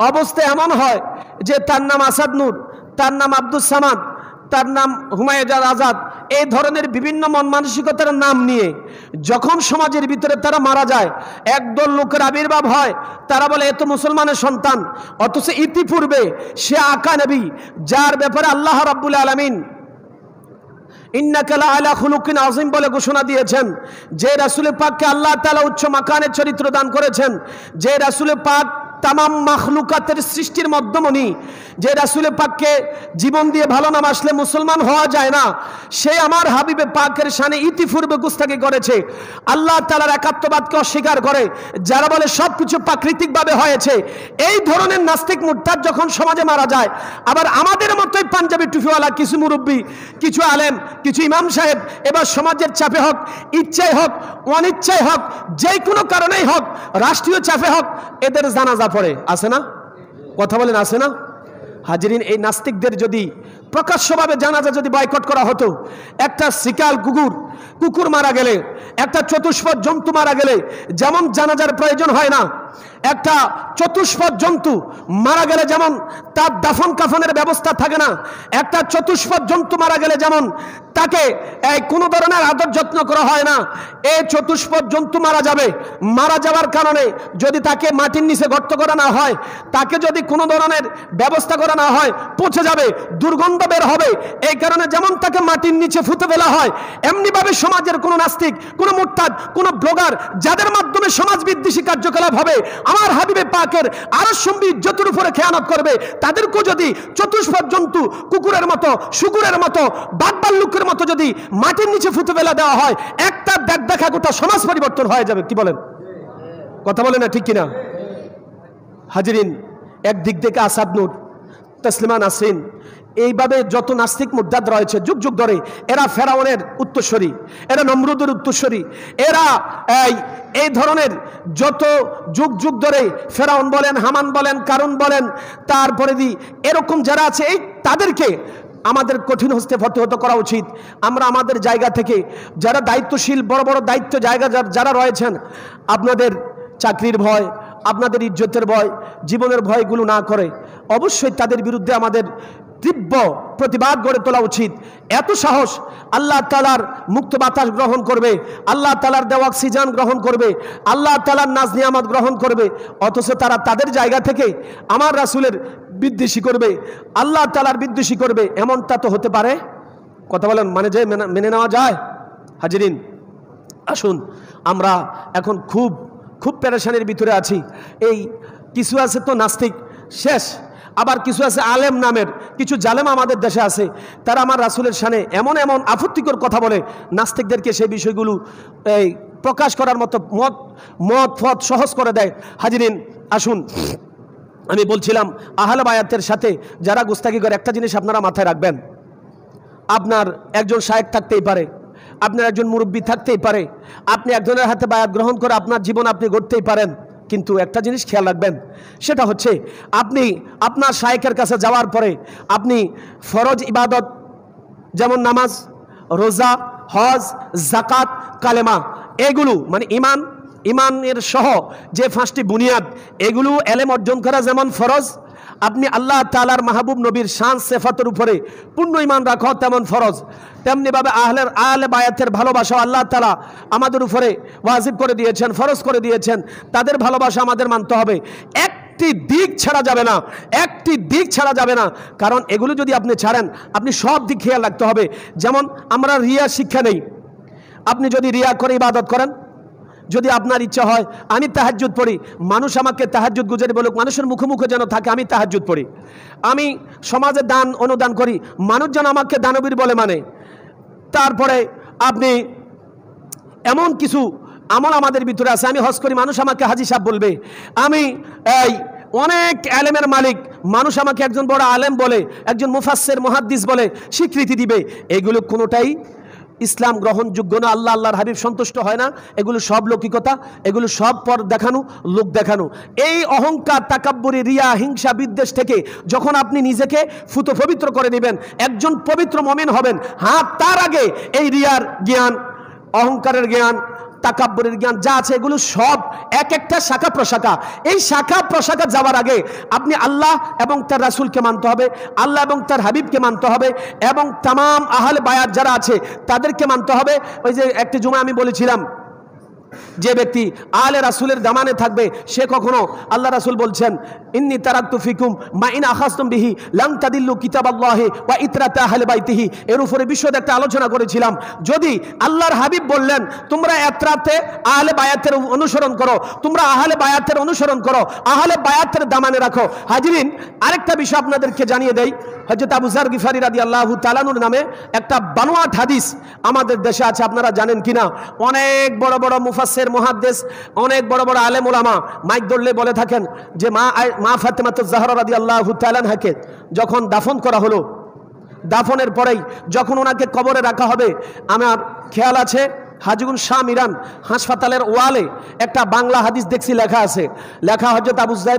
অবস্থা এমন হয় যে তার নাম আসাদ নূর, তার নাম আব্দুস সামাদ, তার নাম হুমায়ুন আজাদ, এই ধরনের বিভিন্ন মন মানসিকতার নাম নিয়ে যখন সমাজের ভিতরে তারা মারা যায়, একদল লোকের আবির্ভাব হয়, তারা বলে এ তো মুসলমানের সন্তান, অথচ ইতিপূর্বে সে আকা নবী, যার ব্যাপারে আল্লাহ রাব্বুল আলামিন ইন্নাকা লাআলা খুলুকিন আযীম বলে ঘোষণা দিয়েছেন, যে রাসূল পাককে আল্লাহ তাআলা উচ্চ মাকানের চরিত্র দান করেছেন, যে রাসূল পাক তামাম মাখলুকাতের সৃষ্টির মধ্যমণি, যে রাসূল পাককে জীবন দিয়ে ভালো না বাসলে মুসলমান হওয়া যায় না, সে আমার হাবিবে পাকের শানে ইতিপূর্বে গুস্তাখি করেছে, আল্লাহ তাআলার একাত্মবাদকে অস্বীকার করে, যারা বলে সবকিছু প্রাকৃতিকভাবে হয়েছে। এই ধরনের নাস্তিক মুরতাদ যখন সমাজে মারা যায়, আবার আমাদের মতোই পাঞ্জাবি টুপিওয়ালা কিছু মুরব্বী, কিছু আলেম, কিছু ইমাম সাহেব এবার সমাজের চাপে হোক, ইচ্ছায় হোক, অনিচ্ছায় হোক, যে কোনো কারণেই হোক, রাষ্ট্রীয় চাপে হোক, এদের জানাজা পড়ে। আছে না? কথা বলেন, আছে না? হাজিরিন, এই নাস্তিকদের যদি প্রকাশ্যভাবে জানাজা যদি বয়কট করা হতো, একটা শিকাল কুকুর মারা গেলে, একটা চতুষ্পদ জন্তু মারা গেলে যেমন জানাজার প্রয়োজন হয় না, একটা চতুষ্পদ জন্তু মারা গেলে যেমন তার দাফন কাফনের ব্যবস্থা থাকে না, একটা চতুষ্পদ জন্তু মারা গেলে যেমন তাকে কোনো ধরনের আদর যত্ন করা হয় না, এই চতুষ্পদ জন্তু মারা যাবে, মারা যাওয়ার কারণে যদি তাকে মাটির নিচে গর্ত করা না হয়, তাকে যদি কোনো ধরনের ব্যবস্থা করা না হয়, পচে যাবে, দুর্গন্ধ বের হবে, এই কারণে যেমন তাকে মাটির নিচে ফুতে ফেলা হয়, এমনিভাবে সমাজের কোনো নাস্তিক, কোনো মুরতাদ, কোনো ব্লগার, যাদের মাধ্যমে সমাজ বিদ্বেষী কার্যকলাপ হবে, আমার হাবিবে পাকের আরশম্বী ইজ্জতের উপরে খেয়ানত করবে, তাদেরকেও যদি চতুষ্পদ জন্তু কুকুরের মতো, শুকুরের মতো, বাদবাল্লুকের মতো যদি মাটির নিচে ফুতে ফেলা দেওয়া হয়, একটা দেখা গোটা সমাজ পরিবর্তন হয়ে যাবে। কি বলেন? কথা বলেন না, ঠিক কিনা? হাজিরিন, একদিক থেকে আসাদ নূর, তসলিমা নাসরিন, এইভাবে যত নাস্তিক মুরতাদ রয়েছে যুগ যুগ ধরে, এরা ফেরাউনের উত্তরসূরি, এরা নমরুদের উত্তরসূরি, এরা এই ধরনের যত যুগ যুগ ধরে ফেরাউন বলেন, হামান বলেন, কারুন বলেন, তারপরে এরকম যারা আছে, এই তাদেরকে আমাদের কঠিন হস্তে প্রতিহত করা উচিত। আমরা আমাদের জায়গা থেকে যারা দায়িত্বশীল, বড় বড় দায়িত্ব জায়গা যারা রয়েছেন, আপনাদের চাকরির ভয়, আপনাদের ইজ্জতের ভয়, জীবনের ভয়গুলো না করে অবশ্যই তাদের বিরুদ্ধে আমাদের তীব্র প্রতিবাদ গড়ে তোলা উচিত। এত সাহস! আল্লাহ তাআলার মুক্ত বাতাস গ্রহণ করবে, আল্লাহ তাআলার দেওয়া অক্সিজেন গ্রহণ করবে, আল্লাহ তাআলার নাজ নিয়ামত গ্রহণ করবে, অথচ তারা তাদের জায়গা থেকে আমার রাসূলের বিদ্বেষী করবে, আল্লাহ তাআলার বিদ্বেষী করবে, এমনটা তো হতে পারে? কথা বলেন, মেনে নেওয়া যায়? হাজিরিন, আসুন, আমরা এখন খুব পেরেশানির ভিতরে আছি। এই কিছু আছে তো নাস্তিক শেষ, আবার কিছু আছে আলেম নামের কিছু জালেম আমাদের দেশে আছে, তারা আমার রাসূলের শানে এমন এমন আপত্তিকর কথা বলে, নাস্তিকদেরকে সেই বিষয়গুলো প্রকাশ করার মতো মত সহজ করে দেয়। হাজিরিন, আসুন, আমি বলছিলাম আহলে বায়াতের সাথে যারা গুস্তাখি করে, একটা জিনিস আপনারা মাথায় রাখবেন, আপনার একজন শায়েখ থাকতেই পারে, আপনার একজন মুরব্বী থাকতেই পারে, আপনি একজনের হাতে বায়াত গ্রহণ করে আপনার জীবন আপনি গড়তেই পারেন, কিন্তু একটা জিনিস খেয়াল রাখবেন, সেটা হচ্ছে আপনি আপনার শায়েখের কাছে যাওয়ার পরে আপনি ফরজ ইবাদত যেমন নামাজ, রোজা, হজ, যাকাত, কালেমা, এগুলো মানে ইমানের সহ যে 5টি বুনিয়াদ, এগুলো এলেম অর্জন করা যেমন ফরজ, আপনি আল্লাহ তাআলার মাহবুব নবীর শান সিফাতের উপরে পূর্ণ ঈমান রাখা তেমন ফরজ। তেমনিভাবে আহলে বায়াতের ভালোবাসা আল্লাহ তাআলা আমাদের উপরে ওয়াজিব করে দিয়েছেন, ফরজ করে দিয়েছেন, তাদের ভালোবাসা আমাদের মানতে হবে। একটি দিক ছাড়া যাবে না, কারণ এগুলো যদি আপনি ছাড়েন, আপনি সব দিক খেয়াল রাখতে হবে। যেমন আমরা রিয়া শিক্ষা নেই, আপনি যদি রিয়া করে ইবাদত করেন, যদি আপনার ইচ্ছা হয় আমি তাহাজ্জুদ পড়ি, মানুষ আমাকে তাহাজ্জুদ গুজারি বলুক, মানুষের মুখে মুখে যেন থাকে আমি তাহাজ্জুদ পড়ি, আমি সমাজে দান অনুদান করি, মানুষ যেন আমাকে দানবীর বলে মানে, তারপরে আপনি এমন কিছু আমল আমাদের ভিতরে আছে, আমি হজ করি, মানুষ আমাকে হাজী সাহেব বলবে, আমি অনেক আলেমের মালিক, মানুষ আমাকে একজন বড় আলেম বলে, একজন মুফাসসির মুহাদ্দিস বলে স্বীকৃতি দিবে, এগুলো কোনোটাই ইসলাম গ্রহণযোগ্য না, আল্লাহর হাবিব সন্তুষ্ট হয় না, এগুলো সব লৌকিকতা, এগুলো সব পর দেখানো, লোক দেখানো। এই অহংকার, তাকাব্বুরি, রিয়া, হিংসা, বিদ্বেষ থেকে যখন আপনি নিজেকে ফুত পবিত্র করে নেবেন, একজন পবিত্র মুমিন হবেন, তার আগে এই রিয়ার জ্ঞান, অহংকারের জ্ঞান, তাকাব্বুরের জ্ঞান যা আছে এগুলো সব এক একটা শাখা প্রশাখা। এই শাখা প্রশাখা যাওয়ার আগে আপনি আল্লাহ এবং তার রাসূলকে মানতে হবে, আল্লাহ এবং তার হাবিবকে মানতে হবে, এবং তামাম আহলে বায়াত যারা আছে তাদেরকে মানতে হবে। ওই যে একটি জুমা আমি বলেছিলাম, যে ব্যক্তি আলে রাসূলের দামানে থাকবে সে কখনো, আল্লাহ রাসূল বলছেন ইন্নী তারাকতু ফিকুম মা ইন আখাযতুম বিহি লান তাদিল্লু কিতাবাল্লাহি ওয়া ইতরাতা আহলে বাইতিহি। এর উপরে বিশদ একটা আলোচনা করেছিলাম। যদি আল্লাহর হাবিব বললেন তোমরা ইতরাতে আহলে বায়াতের অনুসরণ করো, তোমরা আহলে বায়াতের অনুসরণ করো, আহলে বায়াতের দামানে রাখো। হাজিরিন, আরেকটা বিষয় আপনাদেরকে জানিয়ে দেই, হযরত আবু যার গিফারি রাদিয়াল্লাহু তাআলা আনহু নামে একটা বানোয়াট হাদিস আমাদের দেশে আছে, আপনারা জানেন কিনা? অনেক বড় বড় মুফাসসির মুহাদ্দিস, অনেক বড় বড় আলেম ওলামা মাইক ধরলে বলে থাকেন যে মা ফাতেমাতুজ জাহরা রাদিয়াল্লাহু তাআলা আনহাকে যখন দাফন করা হলো, দাফনের পরেই যখন ওনাকে কবরে রাখা হবে, আমার খেয়াল আছে হাজীগুন শাহ মিরান হাসপাতালের ওয়ালে একটা বাংলা হাদিস দেখছি লেখা আছে, লেখা হযরত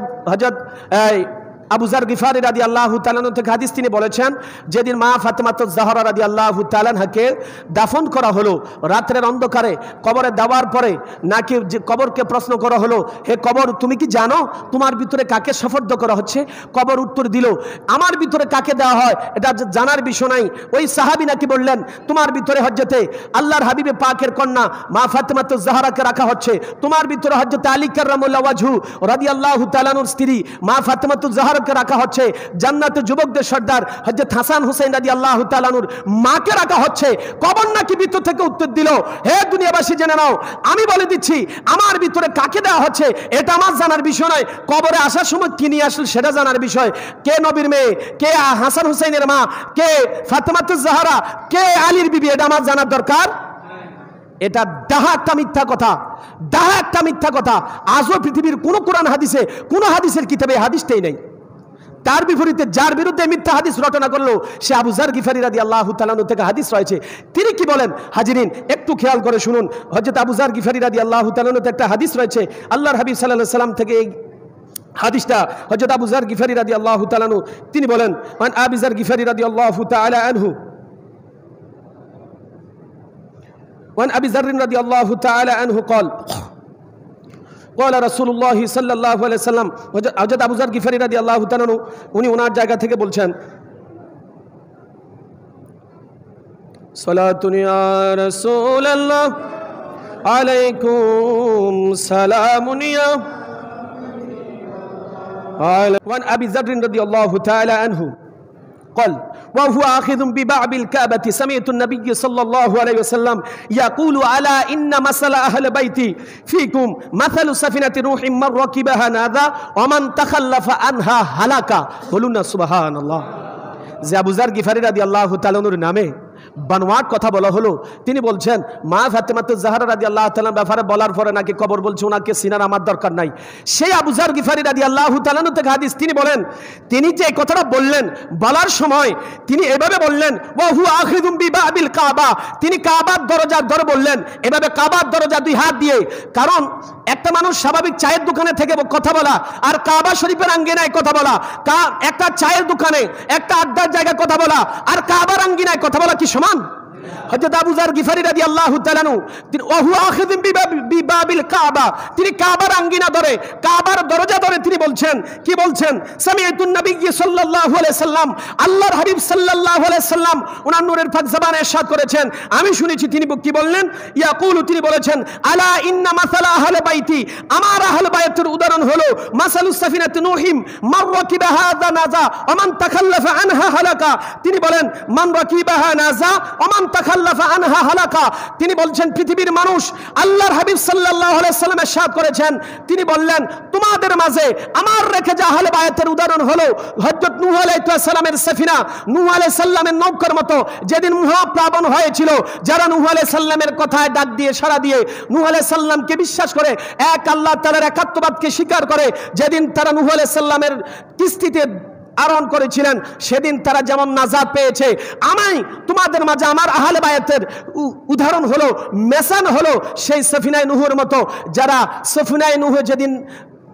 আবু যার গিফারি রাদিয়াল্লাহু তাআলা আনহু থেকে হাদিস তিনি বলেছেন, যেদিন মা ফাতেমাতুজ জাহরা রাদিয়াল্লাহু তাআলা আনহাকে দাফন করা হলো রাতের অন্ধকারে, কবরে দেওয়ার পরে নাকি যে কবরকে প্রশ্ন করা হলো, হে কবর তুমি কি জানো তোমার ভিতরে কাকে সুফর্দ করা হচ্ছে? কবর উত্তর দিল, আমার ভিতরে কাকে দেওয়া হয় এটা জানার বিষয় নাই। ওই সাহাবী নাকি বললেন তোমার ভিতরে হযরতে আল্লাহর হাবিবে পাকের কন্যা মা ফাতেমাতুজ জাহরাকে রাখা হচ্ছে, তোমার ভিতরে হযরতে আলী কাররামাল্লাহু ওয়াজহু রাদিয়াল্লাহু তাআলা আনহুর স্ত্রী মা ফাতেমাতুজ জাহরাকে রাখা হচ্ছে, জান্নাতে যুবকদের সর্দার হযরত হাসান হুসাইন রাদিয়াল্লাহু তাআলা আনহুর মাকে রাখা হচ্ছে। কবর নাকি ভিতর থেকে উত্তর দিল, হে দুনিয়াবাসী জেনে নাও, আমি বলে দিচ্ছি আমার ভিতরে কাকে দেওয়া হচ্ছে এটা আমার জানার বিষয় নয়, কবরে আসার সময় কি নিয়ে আসল সেটা জানার বিষয়। কে নবীর মেয়ে, কে হাসান হুসাইনের মা, কে ফাতেমাতুজ জাহরা, কে আলীর বিবি, এটা আমার জানার দরকার। এটা ডাহা একটা মিথ্যা কথা, ডাহা একটা মিথ্যা কথা। আজও পৃথিবীর কোন কোরআন হাদিসে, কোন হাদিসের কিতাবে হাদিসটাই নেই। তার বিপরীতে যার বিরুদ্ধে মিথ্যা হাদিস রচনা করলো সে আবু যার গিফারি রাদিয়াল্লাহু তাআলা আনহু থেকে হাদিস রয়েছে। তিনি কি বলেন হাজিরিন একটু খেয়াল করে শুনুন। হযরত আবু যার গিফারি রাদিয়াল্লাহু তাআলা আনহু থেকে একটা হাদিস রয়েছে, আল্লাহর হাবিব সাল্লাল্লাহু আলাইহি সাল্লাম থেকে এই হাদিসটা হযরত আবু যার গিফারি রাদিয়াল্লাহু তাআলা আনহু তিনি বলেন, মান আবু যার গিফারি রাদিয়াল্লাহু তাআলা আনহু وعن أبي ذر رضي الله تعالى عنه قال رسول الله صلى الله عليه وسلم, হযরত আবু যার গিফারি রাদিয়াল্লাহু তাআলা আনহু উনি ওনার জায়গা থেকে বলছেন, সালাতুন ইয়া রাসূলুল্লাহ আলাইকুম সালামুন ইয়া وعن أبي ذر رضي الله تعالى عنه قال وهو آخذ ببعض الكعبة سمعت النبي صلى الله عليه وسلم يقول ألا إن مثل أهل بيتي فيكم مثل سفينة نوح من ركبها نادى ومن تخلف عنها هلك। বলুন না সুবহানাল্লাহ। যে আবু যার গিফারি রাদিয়াল্লাহু তাআলা আনহুর নামে বানোয়াট কথা বলা হলো, তিনি বলছেন মা ফাতেমাতুজ জাহরা রাদিয়াল্লাহু তাআলা ব্যাপারে বলার পরে নাকি কবর বলছে ওনাকে সিনার আমার দরকার নাই। সেই আবু যার গিফারি রাদিয়াল্লাহু তাআলা আনহু থেকে হাদিস তিনি বলেন, তিনি যে কথাটা বললেন বলার সময় তিনি এভাবে বললেন ওয়া হুয়া আখিযুম বিবাবিল কাবা, তিনি কাবার দরজার ধরে বললেন এভাবে, কাবার দরজা দুই হাত দিয়ে। কারণ একটা মানুষ স্বাভাবিক চায়ের দোকানে থেকে কথা বলা আর কাবা শরীফের আঙ্গিনায় কথা বলা, একটা চায়ের দোকানে একটা আড্ডার জায়গায় কথা বলা আর কাবার আঙ্গিনায় কথা বলা কি সমান? হযরত আবু যার গিফারি রাদিয়াল্লাহু তাআলা আনহু তিনি ওহু আখিযুম বিবাবিল কাবা, তিনি কাবার আঙ্গিনা ধরে, কাবার দরজা ধরে তিনি বলছেন, কি বলছেন? সামিআতুন নবী সাল্লাল্লাহু আলাইহি সাল্লাম, আল্লাহর হাবিব সাল্লাল্লাহু আলাইহি সাল্লাম ওনার নূরের পাক জবানে ইরশাদ করেছেন, আমি শুনেছি তিনি কি বললেন, ইয়াকুলু তিনি বলেছেন আলা ইন্না মাসালা আহলে বাইতি, আমার আহলে বাইতের উদাহরণ হলো মাসালুস সাফিনাতি নূহিম মান রাকিবাহা হাযা নাজা ওয়া মান তাখাল্লাফা আনহা হালাকা। তিনি বলেন মান রাকিবাহা নাজা ওয়া মান তাখাল্লাফা আনহা হালাকা। তিনি বলছেন পৃথিবীর মানুষ, আল্লাহর হাবিব সাল্লাল্লাহু আলাইহি সাল্লাম ইরশাদ করেছেন, তিনি বললেন তোমাদের মাঝে আমার রেখে যা আহলে বায়াতের উদাহরণ হলো হযরত নূহ আলাইহিস সালামের সাফিনা, নূহ আলাইহিস সালামের নৌকার মতো যেদিন মহাপ্লাবন হয়েছিল, যারা নূহ আলাইহিস সালামের কথায় ডাক দিয়ে সাড়া দিয়ে নূহ আলাইহিস সালামকে বিশ্বাস করে এক আল্লাহ তাআলার একাত্মবাদকে স্বীকার করে, যেদিন তারা নূহ আলাইহিস সালামের কিস্তিতে আরোহণ করেছিলেন সেদিন তারা যেমন নাজাত পেয়েছে, আমি তোমাদের মাঝে আমার আহলে বায়াতের উদাহরণ হলো, মেসান হলো সেই সফিনায়ে নূহের মতো, যারা সফিনায়ে নূহে যেদিন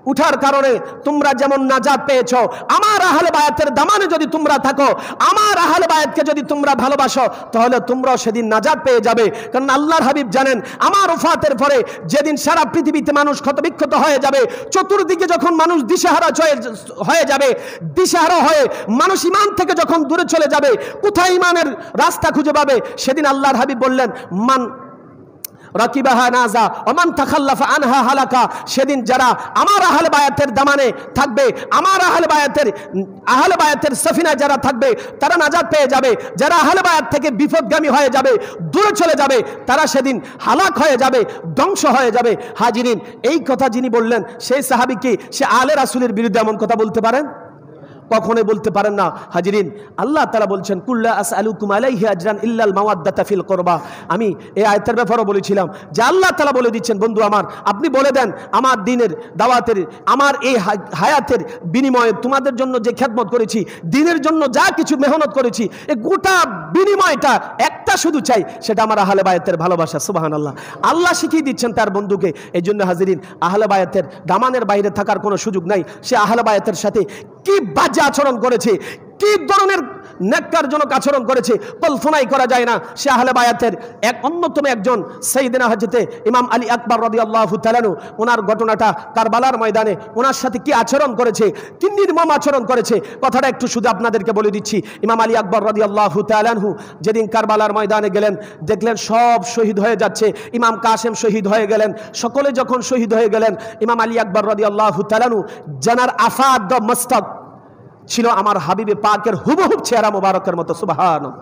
উঠার কারণে তোমরা যেমন নাজাত পেয়েছো, আমার আহলে বায়াতের দামানে যদি তোমরা থাকো, আমার আহলে বায়াতকে যদি তোমরা ভালোবাসো, তাহলে তোমরাও সেদিন নাজাত পেয়ে যাবে। কারণ আল্লাহর হাবিব জানেন, আমার ওফাতের পরে যেদিন সারা পৃথিবীতে মানুষ ক্ষতবিক্ষত হয়ে যাবে, চতুর্দিকে যখন মানুষ দিশেহারা হয়ে যাবে, দিশেহারা হয়ে মানুষ ইমান থেকে যখন দূরে চলে যাবে, কোথায় ইমানের রাস্তা খুঁজে পাবে, সেদিন আল্লাহর হাবিব বললেন, মান রাকিবাহা নাজা ওমান তাখাল্লাফা আনহা হালাকা। সেদিন যারা আমার আহলে বায়াতের দামানে থাকবে, আমার আহলে বায়াতের সফিনায় যারা থাকবে, তারা নাজাত পেয়ে যাবে। যারা আহলে বায়াত থেকে বিপদগামী হয়ে যাবে, দূরে চলে যাবে, তারা সেদিন হালাক হয়ে যাবে, ধ্বংস হয়ে যাবে। হাজিরিন, এই কথা যিনি বললেন, সেই সাহাবী কি সে আলে রাসূলের বিরুদ্ধে এমন কথা বলতে পারেন? কখনোই বলতে পারেন না। হাজিরিন, আল্লাহ তাআলা বলছেন, কুল্লা আসআলুকুম আলাইহি আজরান ইল্লাল মাওয়াদ্দাতা ফিল কুরবা। আমি এই আয়াতের ব্যাপারে বলেছিলাম যে আল্লাহ তাআলা বলে দিচ্ছেন, বন্ধু আমার, আপনি বলে দেন আমার দ্বীনের দাওয়াতের, আমার এই হায়াতের বিনিময়ে তোমাদের জন্য যে খেদমত করেছি, দ্বীনের জন্য যা কিছু মেহনত করেছি, এই গোটা বিনিময়টা একটা শুধু চাই, সেটা আমার আহলে বায়াতের ভালোবাসা। সুবহানাল্লাহ, আল্লাহ শিখিয়ে দিচ্ছেন তার বন্ধুকে। এই জন্য হাজিরিন, আহলে বায়াতের দামানের বাইরে থাকার কোনো সুযোগ নাই। সে আহলে বায়াতের সাথে কি বাজে আচরণ করেছে, কি ধরনের নেককারজনক আচরণ করেছে, কল্পনাই করা যায় না। সে আহলে বায়াতের অন্যতম একজন সাইয়েদনা হযরতে ইমাম আলী আকবর রাদিয়াল্লাহু তাআলা আনহু, ওনার ঘটনাটা কারবালার ময়দানে ওনার সাথে কি আচরণ করেছে, কি নির্মম আচরণ করেছে, কথাটা একটু শুধু আপনাদেরকে বলে দিচ্ছি। ইমাম আলী আকবর রাদিয়াল্লাহু তাআলা আনহু যেদিন কারবালার ময়দানে গেলেন, দেখলেন সব শহীদ হয়ে যাচ্ছে। ইমাম কাসেম শহীদ হয়ে গেলেন। সকলে যখন শহীদ হয়ে গেলেন, ইমাম আলী আকবর রাদিয়াল্লাহু তাআলা আনহু জানার আফাদ মস্তক ছিল আমার হাবিবে পাকের হুবহুব চেহারা মোবারকের মতো। সুবহানাল্লাহ।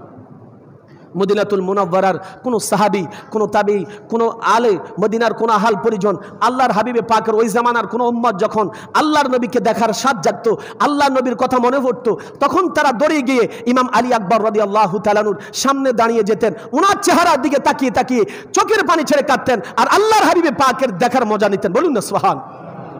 মদিনাতুল মুনাওয়ারার কোন সাহাবী, কোন তাবী, কোন আলে মদিনার কোন আহাল পরিজন, আল্লাহর হাবিবে পাকের ওই জামানার কোন উম্মত যখন আল্লাহর নবীকে দেখার স্বাদ জাগতো, আল্লাহর নবীর কথা মনে পড়তো, তখন তারা দৌড়ে গিয়ে ইমাম আলী আকবর রাদিয়াল্লাহু তাআলা আনহুর সামনে দাঁড়িয়ে যেতেন, ওনার চেহারার দিকে তাকিয়ে তাকিয়ে চোখের পানি ছেড়ে কাঁদতেন, আর আল্লাহর হাবিবে পাকের দেখার মজা নিতেন। বলুন না সুবহানাল্লাহ।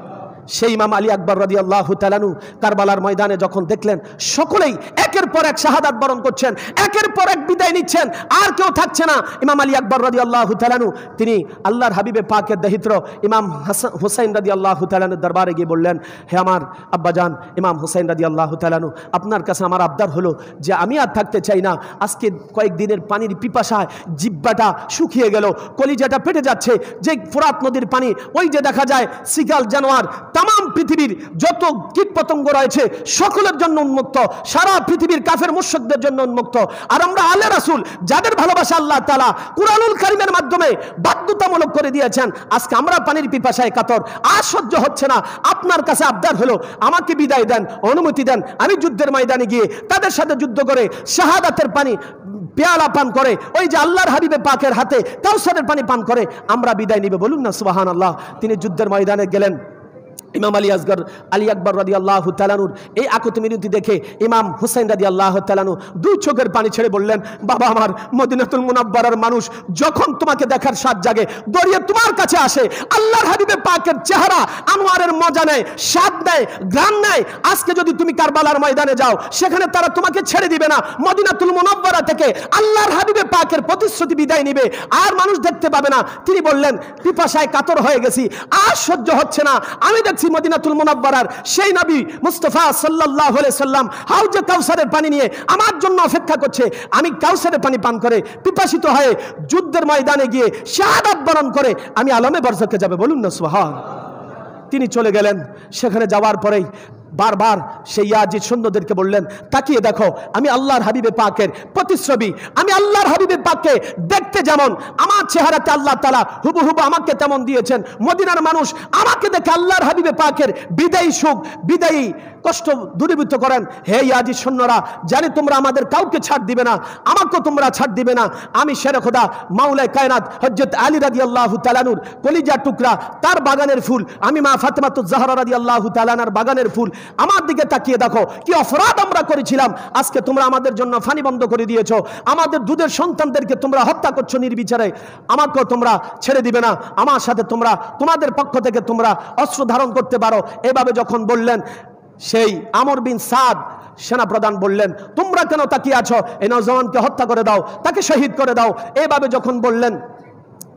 সেই ইমাম আলী আকবর রাদিয়াল্লাহু তাআলা আনহু কারবালার ময়দানে যখন দেখলেন সকলেই একের পর এক শাহাদাত বরণ করছেন, একের পর এক বিদায় নিচ্ছেন, আর কেউ থাকছে না, ইমাম আলী আকবর রাদিয়াল্লাহু তাআলা আনহু তিনি আল্লাহর হাবিবে পাকের দহিত্র ইমাম হুসাইন রাদিয়াল্লাহু তাআলা আনহুর দরবারে গিয়ে বললেন, হে আমার আব্বাজান ইমাম হুসাইন রাদিয়াল্লাহু তাআলা আনহু, আপনার কাছে আমার আবদার হলো যে আমি আর থাকতে চাই না। আজকে কয়েকদিনের পানির পিপাসায় জিহ্বাটা শুকিয়ে গেল, কলিজাটা পেটে যাচ্ছে। যে ফোরাত নদীর পানি, ওই যে দেখা যায় সিগাল জানোয়ার, তাম পৃথিবীর যত কীট পতঙ্গ রয়েছে সকলের জন্য উন্মুক্ত, সারা পৃথিবীর কাফের মুশরিকদের জন্য উন্মুক্ত। আর আমরা আলে রাসূল যাদের ভালোবাসা আল্লাহ তাআলা কুরআনুল কারীমের মাধ্যমে বাধ্যতামূলক করে দিয়েছেন, আজকে আমরা পানির পিপাসায় কাতর, আর সহ্য হচ্ছে না। আপনার কাছে আবদার হলো আমাকে বিদায় দেন, অনুমতি দেন, আমি যুদ্ধের ময়দানে গিয়ে তাদের সাথে যুদ্ধ করে শাহাদাতের পানি পেয়ালা পান করে, ওই যে আল্লাহর হাবিবে পাকের হাতে কাউসারের পানি পান করে আমরা বিদায় নিবে। বলুন না সুবহানাল্লাহ। তিনি যুদ্ধের ময়দানে গেলেন। ইমাম আলী আকবর রাদিয়াল্লাহু তাআলা আনহুর এই আকুতি মিনতি দেখে ইমাম হুসাইন রাদিয়াল্লাহু তাআলা আনহু দুই চোখের পানি ছেড়ে বললেন, বাবা আমার, মদিনাতুল মুনাওয়ারার মানুষ যখন তোমাকে দেখার স্বাদ জাগে, দৌড়িয়ে তোমার কাছে আসে, আল্লাহর হাবিবে পাকের চেহারা আনোয়ারের মজা নেয়, স্বাদ নেয়, ঘ্রাণ নেয়। আজকে যদি তুমি কারবালার ময়দানে যাও, সেখানে তারা তোমাকে ছেড়ে দিবে না। মদিনাতুল মুনাওয়ারা থেকে আল্লাহর হাবিবে পাকের প্রতিশ্রুতি বিদায় নিবে, আর মানুষ দেখতে পাবে না। তিনি বললেন, পিপাসায় কাতর হয়ে গেছি, আর সহ্য হচ্ছে না। আমি মদিনাতুল মুনাওয়ারার সেই নবী মুস্তাফা সাল্লাল্লাহু আলাইহি সাল্লাম হাউজে কাউসারের পানি নিয়ে আমার জন্য অপেক্ষা করছে। আমি কাউসারের পানি পান করে পিপাসিত হয়ে যুদ্ধের ময়দানে গিয়ে শাহাদাত বরণ করে আমি আলমে বারজাখে যাবে। বলুন না সুবহানাল্লাহ। তিনি চলে গেলেন। সেখানে যাওয়ার পরেই বারবার সেই ইয়াজিদ সৈন্যদেরকে বললেন, তাকিয়ে দেখো, আমি আল্লাহর হাবিবে পাকের প্রতিচ্ছবি, আমি আল্লাহর হাবিবে পাককে দেখতে যেমন আমার চেহারাতে আল্লাহ তাআলা হুবহু আমাকে তেমন দিয়েছেন। মদিনার মানুষ আমাকে দেখে আল্লাহর হাবিবে পাকের বিদায়ী সুখ, বিদায়ী কষ্ট দূরীভূত করেন। হে ইয়াজিদ সৈন্যরা, জানি তোমরা আমাদের কাউকে ছাড় দিবে না, আমাকেও তোমরা ছাড় দিবে না। আমি শেরে খোদা মাওলায়ে কায়নাত হযরত আলী রাদিয়াল্লাহু তাআলা আনহুর কলিজার টুকরা, তার বাগানের ফুল, আমি মা ফাতেমাতুজ জাহরা রাদিয়াল্লাহু তাআলা আনহার বাগানের ফুল। আমার দিকে তাকিয়ে দেখো, কি অপরাধ আমরা করেছিলাম, আজকে তোমরা আমাদের জন্য পানি বন্ধ করে দিয়েছো, আমাদের দুধের সন্তানদেরকে তোমরা হত্যা করছো নির্বিচারে, আমাকেও তোমরা ছেড়ে দিবে না, আমার সাথে তোমরা তোমাদের পক্ষ থেকে তোমরা অস্ত্র ধারণ করতে পারো। এভাবে যখন বললেন, সেই আমর বিন সাদ সেনাপ্রধান বললেন, তোমরা কেন তাকিয়ে আছো, এই নওজওয়ানকে হত্যা করে দাও, তাকে শহীদ করে দাও। এভাবে যখন বললেন,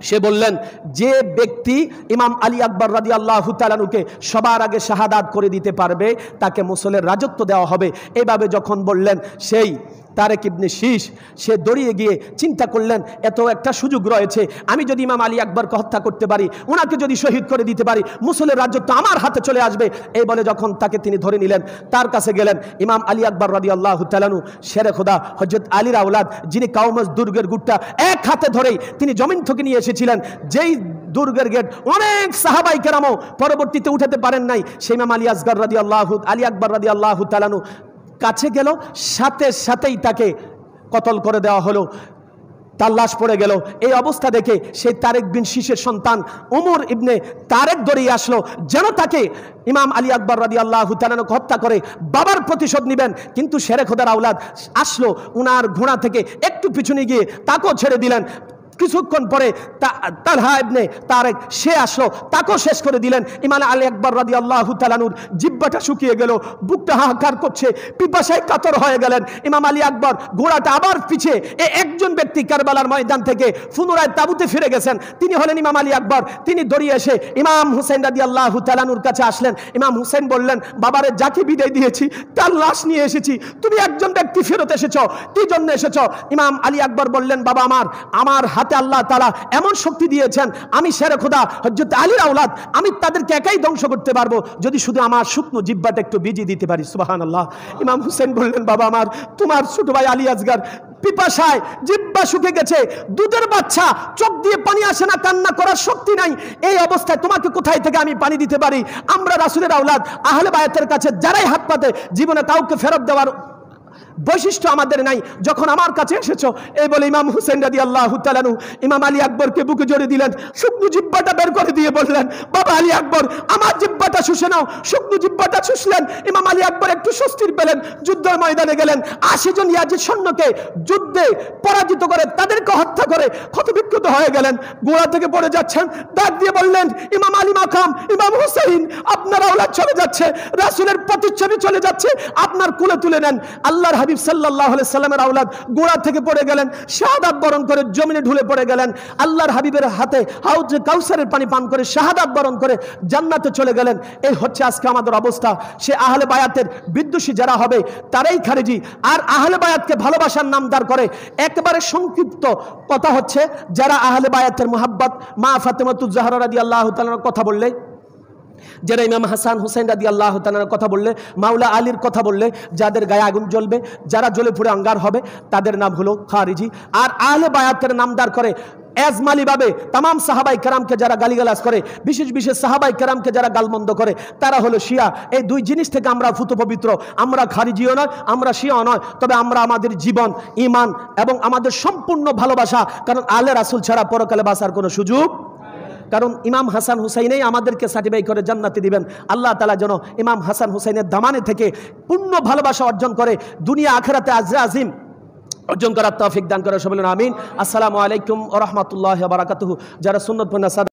সে বললেন, যে ব্যক্তি ইমাম আলী আকবর রাদিয়াল্লাহু তাআলা আনহুকে সবার আগে শাহাদাত করে দিতে পারবে তাকে মুসলের রাজত্ব দেওয়া হবে। এইভাবে যখন বললেন, সেই তারেক ইবনে শীশ সে দৌড়িয়ে গিয়ে চিন্তা করলেন, এত একটা সুযোগ রয়েছে, আমি যদি ইমাম আলী আকবরকে হত্যা করতে পারি, ওনাকে যদি শহীদ করে দিতে পারি, মুসলের রাজত্ব আমার হাতে চলে আসবে। এই বলে যখন তাকে তিনি ধরে নিলেন, তার কাছে গেলেন ইমাম আলী আকবর রাদিয়াল্লাহু তাআলা আনহু, শেরে খোদা হযরত আলীর আওলাদ, যিনি কাউমাস দুর্গের গুটটা এক হাতে ধরেই তিনি জমিন থেকে নিয়ে এসেছিলেন, যেই দুর্গের গেট অনেক সাহাবাই কেরামও পরবর্তীতে উঠাতে পারেন নাই, সেই ইমাম আলী আকবর রাদিয়াল্লাহু তাআলা আনহু কাছে গেল, সাথে সাথেই তাকে কতল করে দেওয়া হলো, তার লাশ পড়ে গেল। এই অবস্থা দেখে সেই তারেক বিন শীশের সন্তান ওমর ইবনে তারেক দৌড়িয়ে আসলো, যেন তাকে ইমাম আলী আকবর রাদিয়াল্লাহু তাআলা আনহু হত্যা করে বাবার প্রতিশোধ নেবেন। কিন্তু শেরে খোদার আওলাদ আসলো, উনার ঘোড়া থেকে একটু পিছনে গিয়ে তাকেও ছেড়ে দিলেন। কিছুক্ষণ পরে তালহা ইবনে তারেক সে আসলো, তাকেও শেষ করে দিলেন। ইমাম আলী আকবর রাদিয়াল্লাহু তাআলা আনহুর জিহ্বাটা শুকিয়ে গেল, বুকটা হাহাকার করছে, পিপাসায় কাতর হয়ে গেলেন। ইমাম আলী আকবর ঘোড়াটা আবার পিছিয়ে, একজন ব্যক্তি কারবালার ময়দান থেকে পুনরায় তাবুতে ফিরে গেছেন, তিনি হলেন ইমাম আলী আকবর। তিনি দৌড়িয়ে এসে ইমাম হুসাইন রাদিয়াল্লাহু তাআলা আনহুর কাছে আসলেন। ইমাম হুসাইন বললেন, বাবারে যাকে বিদায় দিয়েছি তার লাশ নিয়ে এসেছি, তুমি একজন ব্যক্তি ফেরত এসেছ, কি জন্য এসেছ? ইমাম আলী আকবর বললেন, বাবা আমার হাতে আল্লাহ তাআলা এমন শক্তি দিয়েছেন, আমি শেরে খোদা হযরত আলীর আওলাদ, আমি তাদেরকে একাই ধ্বংস করতে পারবো যদি শুধু আমার শুকনো জিহ্বাটা একটু ভিজিয়ে দিতে পারি। সুবহানাল্লাহ। ইমাম হুসেন বললেন, বাবা তোমার ছোট ভাই আলী আসগার পিপাসায় জিহ্বা শুকে গেছে, দুধের বাচ্চা, চোখ দিয়ে পানি আসে না, কান্না করার শক্তি নাই, এই অবস্থায় তোমাকে কোথায় থেকে আমি পানি দিতে পারি? আমরা রাসূলের আওলাদ, আহলে বায়াতের কাছে যারাই হাত পাতে জীবনে কাউকে ফেরত দেওয়ার বৈশিষ্ট্য আমাদের নাই, যখন আমার কাছে এসেছো। এই বলে ইমাম হুসেন রাদিয়াল্লাহু তাআলা আনহু ইমাম আলী আকবরকে বুকে জড়িয়ে দিলেন, শুকনো জিহ্বাটা বের করে দিয়ে বললেন, বাবা আলী আকবর আমার জিহ্বাটা শুষে নাও। শুকনো জিহ্বাটা শুষলেন। ইমাম আলী আকবর একটু স্বস্তির পেলেন, যুদ্ধের ময়দানে গেলেন, 80 জন ইয়াজিদ সৈন্যকে যুদ্ধে পরাজিত করে তাদেরকে হত্যা করে ক্ষতবিক্ষত হয়ে গেলেন, গোড়া থেকে পড়ে যাচ্ছেন, ডাক দিয়ে বললেন, ইমাম আলী মাকাম, ইমাম হুসাইন, আপনার আওলাদ চলে যাচ্ছে, রাসূলের প্রতিচ্ছবি চলে যাচ্ছে, আপনার কোলে তুলে নেন। আল্লাহর হাবিব সাল্লাল্লাহু আলাইহি সাল্লামের আওলাদ গোড়া থেকে পড়ে গেলেন, শাহাদাত বরণ করে জমিনে ঢুলে পড়ে গেলেন। আল্লাহর হাবিবের হাতে হাউজে কাউসারের পানি পান করে শাহাদাত বরণ করে জান্নাতে চলে গেলেন। এই হচ্ছে আজকে আমাদের অবস্থা। সে আহলে বায়াতের বিদ্বেষী যারা হবে তারাই খারিজি, আর আহলে বায়াতকে ভালোবাসার নামদার করে। একেবারে সংক্ষিপ্ত কথা হচ্ছে, যারা আহলে বায়াতের মুহাব্বত, মা ফাতেমাতুজ জাহরা রাদিয়াল্লাহু তাআলার কথা বললে, যারা ইমাম হাসান হুসাইন রাদিয়াল্লাহু তাআলার কথা বললে, মাওলা আলীর কথা বললে, যাদের গায়ে আগুন জ্বলবে, যারা জ্বলে পুড়ে আঙ্গার হবে, তাদের নাম হলো খারিজি। আর আহলে বায়াতের নামদার করে এজমালিভাবে তামাম সাহাবাই কেরামকে যারা গালিগালাজ করে, বিশেষ বিশেষ সাহাবাই কেরামকে যারা গালমন্দ করে, তারা হলো শিয়া। এই দুই জিনিস থেকে আমরা ভূত পবিত্র। আমরা খারিজিও নয়, আমরা শিয়াও নয়, তবে আমরা আমাদের জীবন, ঈমান এবং আমাদের সম্পূর্ণ ভালোবাসা, কারণ আলে রাসূল ছাড়া পরকালে বাঁচার কোনো সুযোগ, কারণ ইমাম হাসান হুসাইনেই আমাদেরকে সার্টিফাই করে জান্নাতে দিবেন। আল্লাহ তাআলা যেন ইমাম হাসান হুসাইনের দামানে থেকে পূর্ণ ভালোবাসা অর্জন করে দুনিয়া আখিরাতে আজরে আজিম অর্জন করার তৌফিক দান করে। সবাই বলুন আমিন। আসসালামু আলাইকুম ওয়া রাহমাতুল্লাহি ওয়া বারাকাতুহু। যারা সুন্নাত